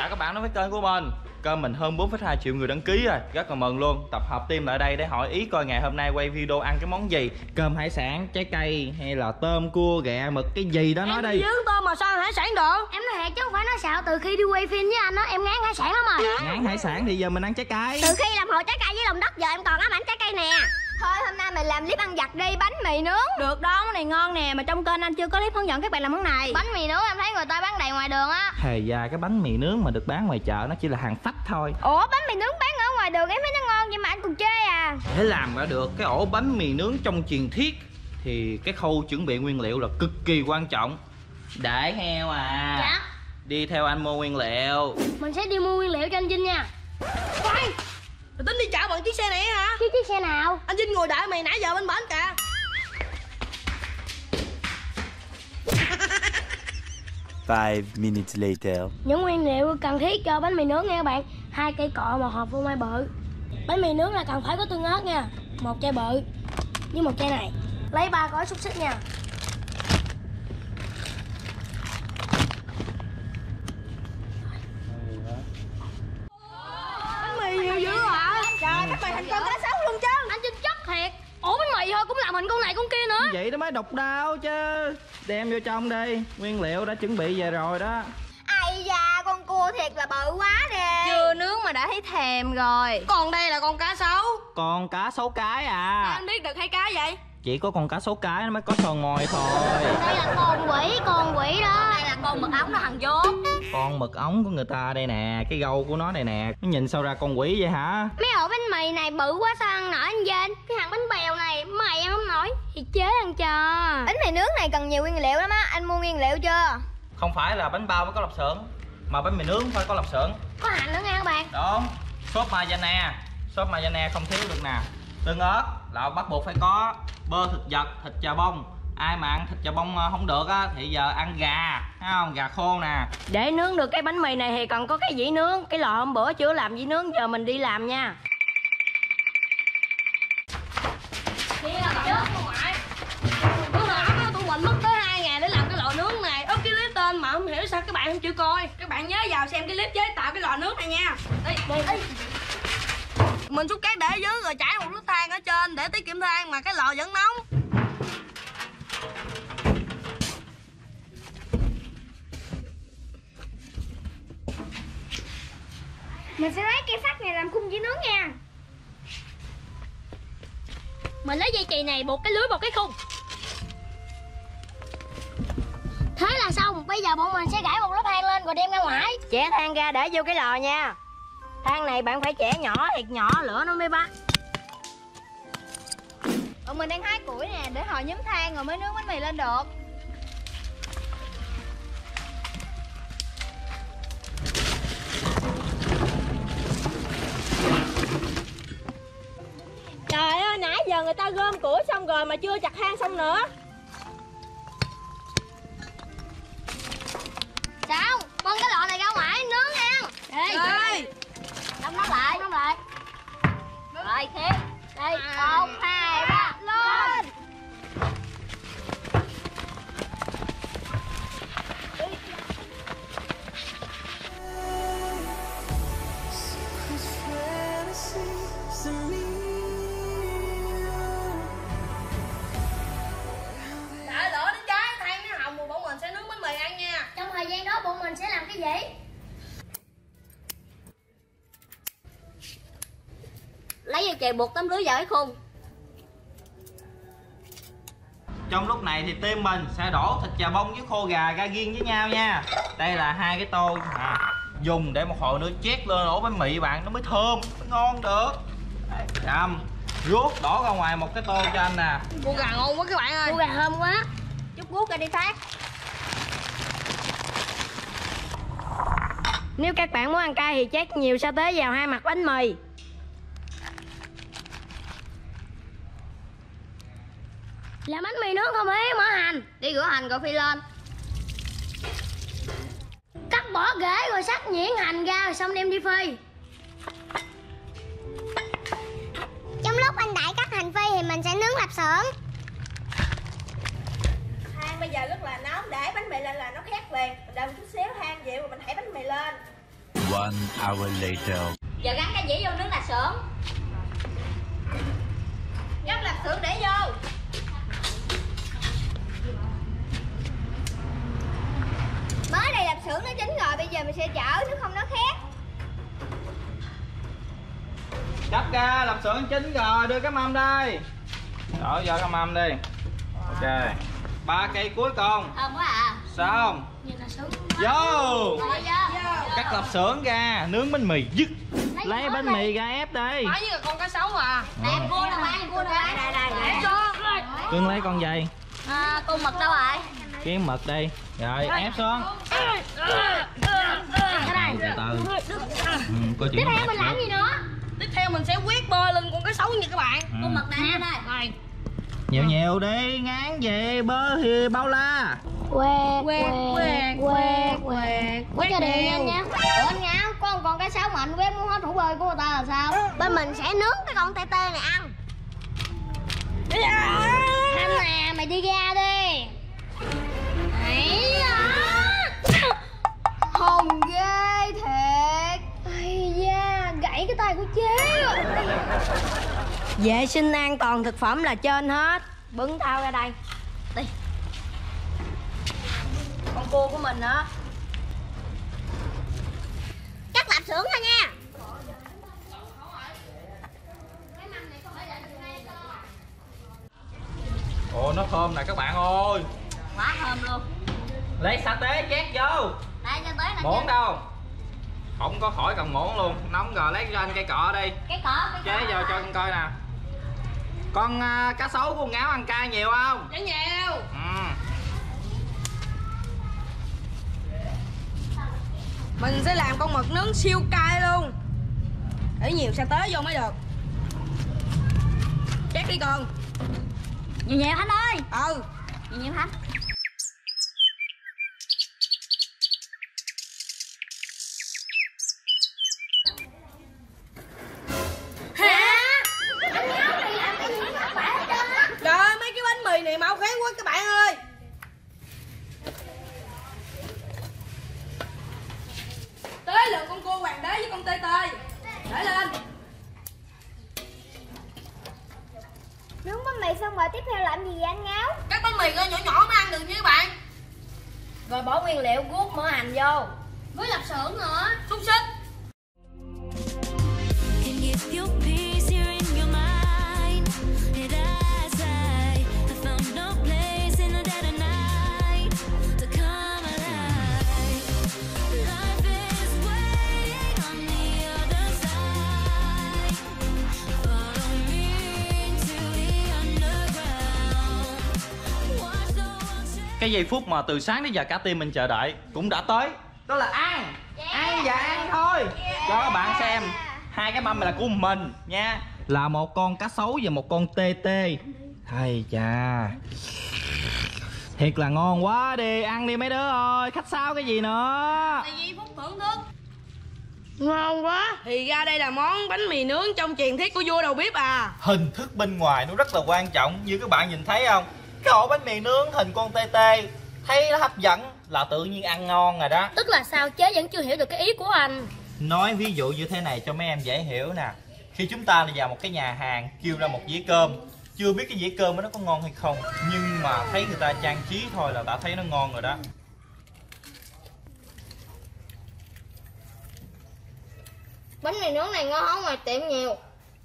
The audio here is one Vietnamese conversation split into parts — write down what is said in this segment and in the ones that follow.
cả các bạn đến với kênh của mình. Kênh mình hơn 4,2 triệu người đăng ký rồi, rất là mừng luôn. Tập hợp team lại đây để hỏi ý coi ngày hôm nay quay video ăn cái món gì. Cơm hải sản, trái cây hay là tôm, cua, ghẹ, mực, cái gì đó nói đi. Em dướng tôm mà sao ăn hải sản được? Em nói thiệt chứ không phải nói xạo, từ khi đi quay phim với anh á em ngán hải sản lắm rồi. Ngán hải sản thì giờ mình ăn trái cây. Từ khi làm hồ trái cây với lòng đất giờ em còn ám ảnh trái cây nè. Thôi hôm nay mình làm clip ăn vặt đi, bánh mì nướng. Được đó, món này ngon nè, mà trong kênh anh chưa có clip hướng dẫn các bạn làm món này. Bánh mì nướng em thấy người ta bán đầy ngoài đường á. Thề ra cái bánh mì nướng mà được bán ngoài chợ nó chỉ là hàng phách thôi. Ủa bánh mì nướng bán ở ngoài đường em thấy nó ngon vậy mà anh còn chê à? Để làm ra được cái ổ bánh mì nướng trong truyền thuyết thì cái khâu chuẩn bị nguyên liệu là cực kỳ quan trọng. Để heo à. Dạ. Đi theo anh mua nguyên liệu. Mình sẽ đi mua nguyên liệu cho anh Vinh nha. Khoan, mày tính đi chợ bằng chiếc xe này hả? Chiếc xe nào? Anh Vinh ngồi đợi mày nãy giờ bên bển kìa. 5 minutes later. Những nguyên liệu cần thiết cho bánh mì nướng nha các bạn. 2 cây cọ, 1 hộp phô mai bự. Bánh mì nướng là cần phải có tương ớt nha. 1 chai bự với 1 chai này. Lấy 3 gói xúc xích nha. Bánh mì nhiều dữ hả? Trời, các mày thành con cá sấu luôn chứ. Anh Vinh chắc thiệt. Ủa bánh mì thôi cũng làm hình con này con kia nữa. Vậy đó mới độc đáo chứ. Đem vô trong đi. Nguyên liệu đã chuẩn bị về rồi đó. Ây da, con cua thiệt là bự quá nè. Chưa nướng mà đã thấy thèm rồi. Còn đây là con cá sấu. Con cá sấu cái à. Anh biết được hay cá vậy? Chỉ có con cá sấu cái nó mới có sò ngòi thôi. Đây là con quỷ đó. Đây là con mực ống nó thằng vốn. Con mực ống của người ta đây nè. Cái gâu của nó này nè. Nó nhìn sao ra con quỷ vậy hả? Mấy ổ bánh mì này bự quá sao ăn nổi anh Vinh? Cái thằng bánh bèo này mày ăn không nổi thì chế ăn cho. Bánh mì nướng này cần nhiều nguyên liệu lắm á. Anh mua nguyên liệu chưa? Không phải là bánh bao mới có lạp xưởng, mà bánh mì nướng phải có lạp xưởng. Có hành nữa nha các bạn. Đúng. Sốt mayonnaise. Sốt mayonnaise không thiếu được nè. Tương ớt là bắt buộc phải có. Bơ thực vật, thịt chà bông. Ai mà ăn thịt chà bông không được á thì giờ ăn gà, thấy không? Gà khô nè. Để nướng được cái bánh mì này thì còn có cái dĩ nướng. Cái lò hôm bữa chưa làm dĩ nướng, giờ mình đi làm nha. Kia là chết luôn ngoại. Bữa nào tụi mình mất tới 2.000 để làm cái lò nướng này. Ơ cái clip tên mà không hiểu sao các bạn không chịu coi. Các bạn nhớ vào xem cái clip chế tạo cái lò nướng này nha. Đi. Mình xúc cát để dưới rồi trải một nút than ở trên để tiết kiệm than mà cái lò vẫn nóng. Mình sẽ lấy cây sắt này làm khung dĩ nướng nha. Mình lấy dây chì này buộc cái lưới vào cái khung. Thế là xong. Bây giờ bọn mình sẽ gãy một lớp than lên rồi đem ra ngoài. Chẻ than ra để vô cái lò nha. Than này bạn phải chẻ nhỏ thiệt nhỏ lửa nó mới bắt. Bọn mình đang hái củi nè để hồi nhóm than rồi mới nướng bánh mì lên được. Trời ơi, nãy giờ người ta gom củi xong rồi mà chưa chặt than xong nữa. Sao? Bưng cái lọ này ra ngoài nướng nha. Đây. Đóng nó lại. Rồi khép. Đây, 1, 2, 3, lên. Đợi lửa đến cháy, than nó hồng rồi bọn mình sẽ nướng bánh mì ăn nha. Trong thời gian đó bọn mình sẽ làm cái gì? Lấy dây chuyền buộc tấm lưới vào cái khung. Trong lúc này thì team mình sẽ đổ thịt chà bông với khô gà ra riêng với nhau nha. Đây là 2 cái tô dùng để một hồi nữa chét lên ổ bánh mì bạn, nó mới thơm, mới ngon được. Đâm ruốc đổ ra ngoài một cái tô cho anh nè. Cua gà ngon quá các bạn ơi. Cua gà thơm quá. Chút guốc ra đi phát. Nếu các bạn muốn ăn cay thì chét nhiều sa tế vào 2 mặt bánh mì. Làm bánh mì nướng không ấy mở hành. Đi rửa hành rồi phi lên. Cắt bỏ rễ rồi sắc nhuyễn hành ra rồi xong đem đi phi. Trong lúc anh Đại cắt hành phi thì mình sẽ nướng lạp xưởng. Than bây giờ rất là nóng, để bánh mì lên là nó khét liền. Mình đợi một chút xíu than dịu rồi mình thảy bánh mì lên. 1 hour later. Giờ gắn cái dĩa vô nước lạp xưởng. Gắp lạp xưởng để vô. Mới đây lạp xưởng nó chín rồi, bây giờ mình sẽ chở nếu không nó khét. Gấp ra, lạp xưởng chín rồi, đưa cái mâm đây. Đổ vô cái mâm đi. Ok. 3 cây cuối cùng. Thơm quá à. Xong. Vô. Cắt lạp xưởng ra, nướng bánh mì dứt. Lấy bánh mì ra ép đi. Nói như là con cá sấu à. Nè, cua đâu bạn, cua đâu bạn. Đây. Cưng lấy con gì? Con mực đâu rồi? Cái mực đi. Rồi ép xuống. Từ từ. Coi Tiếp theo mình làm gì nữa? Tiếp theo mình sẽ quét bơ lên con cá sấu nha các bạn. Con mực này đây. Nhiều nhiều đi, ngán về bơ thì bao la. Quẹt cho đều nhanh nha. Ủa anh Ngáo, có con cá sấu mà anh quét muốn hết hũ bơi của người ta là sao? Bên mình sẽ nướng cái con tê tê này ăn. Thanh nè, mày đi ra đi. Hồn ghê thiệt. Ây da, gãy cái tay của chế. Vệ sinh an toàn thực phẩm là trên hết. Bưng tao ra đây. Đi. Con cua của mình á. Cắt lạp xưởng thôi nha. Ồ, nó thơm nè các bạn ơi. Quá thơm luôn. Lấy sa tế chét vô. Đây cho tới nè. Muỗng đâu? Không có khỏi cầm muỗng luôn. Nóng rồi, lấy ra cây cọ đi. Cái cỏ. Chế vô cho con coi nè. Con cá sấu của con Ngáo ăn cay nhiều không? Chả nhiều. Mình sẽ làm con mực nướng siêu cay luôn. Để nhiều sa tế vô mới được. Chét đi con. Nhiều nhiều Thanh ơi. Nhiều nhiều Thanh. Trời ơi, mấy cái bánh mì này mau kháng quá các bạn ơi. Tới lượt con cua hoàng đế với con tê tê. Để lên. Nướng bánh mì xong rồi tiếp theo làm gì vậy anh Ngáo? Các bánh mì nhỏ nhỏ mới ăn được nha các bạn. Rồi bỏ nguyên liệu guốc mỡ hành vô. Với lạp xưởng nữa. Xúc xích. Cái giây phút mà từ sáng đến giờ cả team mình chờ đợi cũng đã tới. Đó là ăn. Ăn và ăn thôi. Cho các bạn xem. Hai cái mâm này là của mình nha. Là một con cá sấu và một con tê tê. Thầy chà. Thiệt là ngon quá đi. Ăn đi mấy đứa ơi. Khách sáo cái gì nữa. Tại vì phút thưởng thức. Ngon quá. Thì ra đây là món bánh mì nướng trong truyền thuyết của vua đầu bếp à. Hình thức bên ngoài nó rất là quan trọng. Như các bạn nhìn thấy không? Cái ổ bánh mì nướng hình con tê tê. Thấy nó hấp dẫn là tự nhiên ăn ngon rồi đó. Tức là sao chế vẫn chưa hiểu được cái ý của anh. Nói ví dụ như thế này cho mấy em dễ hiểu nè. Khi chúng ta đi vào một cái nhà hàng kêu ra một dĩa cơm, chưa biết cái dĩa cơm nó có ngon hay không, nhưng mà thấy người ta trang trí thôi là đã thấy nó ngon rồi đó. Bánh mì nướng này ngon hơn ngoài tiệm nhiều.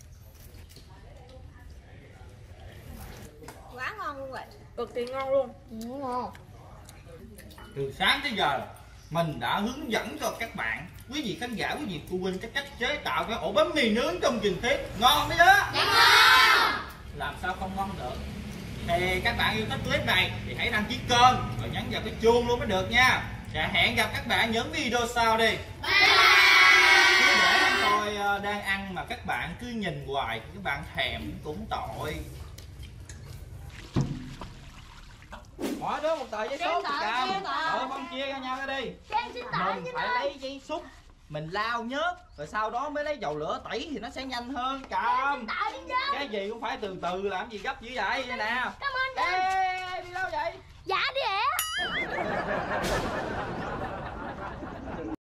Quá ngon luôn rồi. Cực kỳ ngon luôn. Ngon. Từ sáng tới giờ mình đã hướng dẫn cho các bạn, quý vị khán giả, quý vị phụ huynh cái cách chế tạo cái ổ bánh mì nướng trong truyền thuyết. Ngon đấy đó. Làm sao không ngon được. Thì các bạn yêu thích clip này thì hãy đăng ký kênh và nhấn vào cái chuông luôn mới được nha. Và hẹn gặp các bạn những video sau đi. Cứ để tôi đang ăn mà các bạn cứ nhìn hoài, các bạn thèm cũng tội. Mỗi đứa một tờ giấy xúc cầm. Không chia ra nhau ra đi. Mình phải lấy giấy xúc, mình lau nhớt, rồi sau đó mới lấy dầu lửa tẩy thì nó sẽ nhanh hơn. Cầm. Cái gì cũng phải từ từ, làm gì gấp dữ vậy nè. Cảm ơn. Ê, đi đâu vậy? Dạ đi ạ.